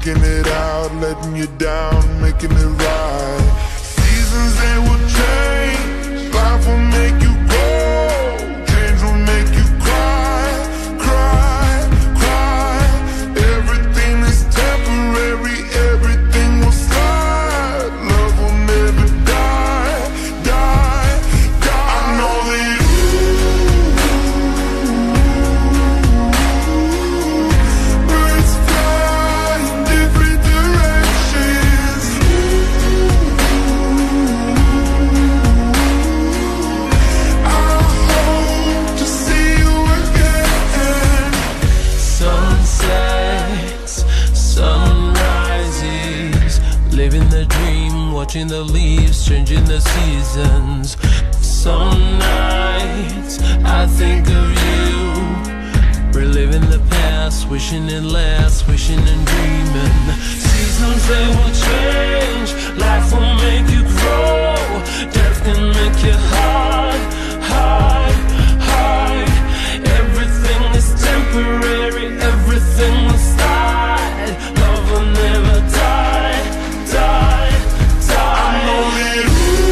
working it out, letting you down, making it right. Seasons, they will change, life will make you grow, change will make you cry, cry, cry. Everything is temporary, everything will slide. Love will never die, die, die. I know that birds fly in different directions. I hope to see you again. Sunsets, sunrises, living the dream, watching the leaves changing the seasons. Some nights I think of you, reliving the past, wishing it lasts, wishing and dreaming. Seasons, they will change, life will make you grow, death can make you hard, hard, hard. Everything is temporary, everything will slide. Love will never die, die, die. I know that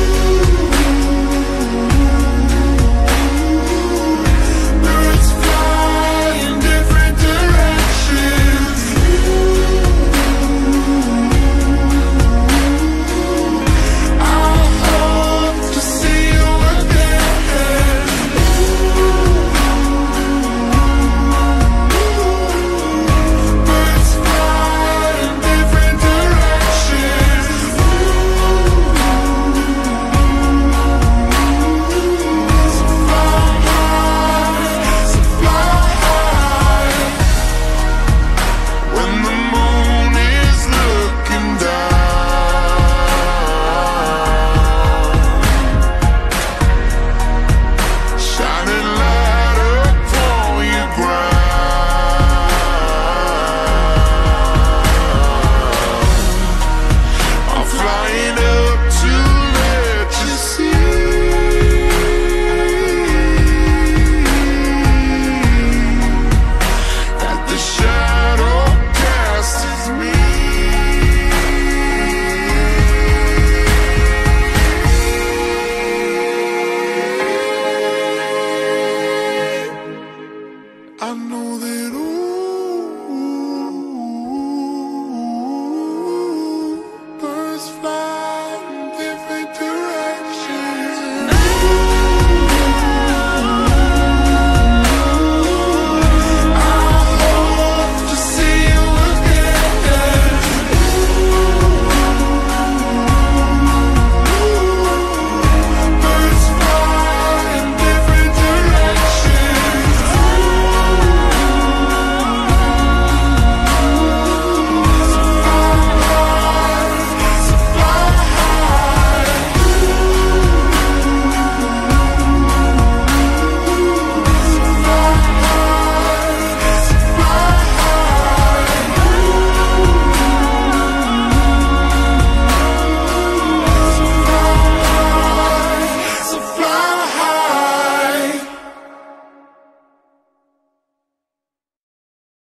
birds fly in different directions. I hope to see you again. Birds fly in different directions. So fly high, so fly high. When the moon is looking down, shining light upon your ground. I'm flying up to let you see that the shadow cast is me. I know that